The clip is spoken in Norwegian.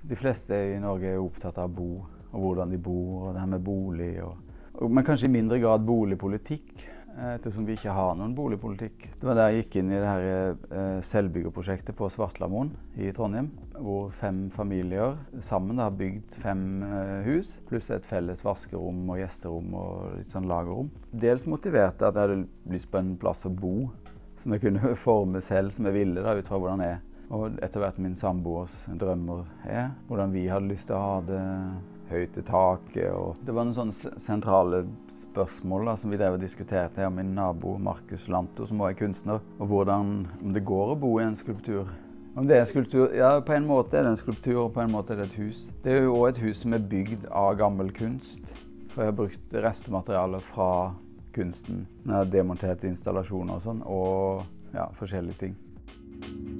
De fleste i Norge opptatt av bo, og hvordan de bor, og det her med bolig. Men kanskje i mindre grad boligpolitikk, ettersom vi ikke har noen boligpolitikk. Det var da jeg gikk inn i det her selvbyggerprosjektet på Svartlamoen i Trondheim, hvor 5 familier sammen har bygd 5 hus, pluss et felles vaskerom og gjesterom og litt sånn lagerrom. Dels motiverte at jeg hadde lyst på en plass å bo, som jeg kunne forme selv, som jeg ville da, ut fra hvordan jeg er. Og etter hvert min samboers drømmer er, hvordan vi hadde lyst til å ha det, høyt i taket. Og det var noen sånne sentrale spørsmål da, som vi drev og diskuterte her, min nabo Markus Lanto, som også er kunstner, og hvordan, om det går å bo i en skulptur. Om det er en skulptur, ja, på en måte er det en skulptur, og på en måte er det et hus. Det er jo også et hus som er bygd av gammel kunst, for jeg har brukt restematerialer fra kunsten, når jeg har demontert installasjoner og sånn, og ja, forskjellige ting.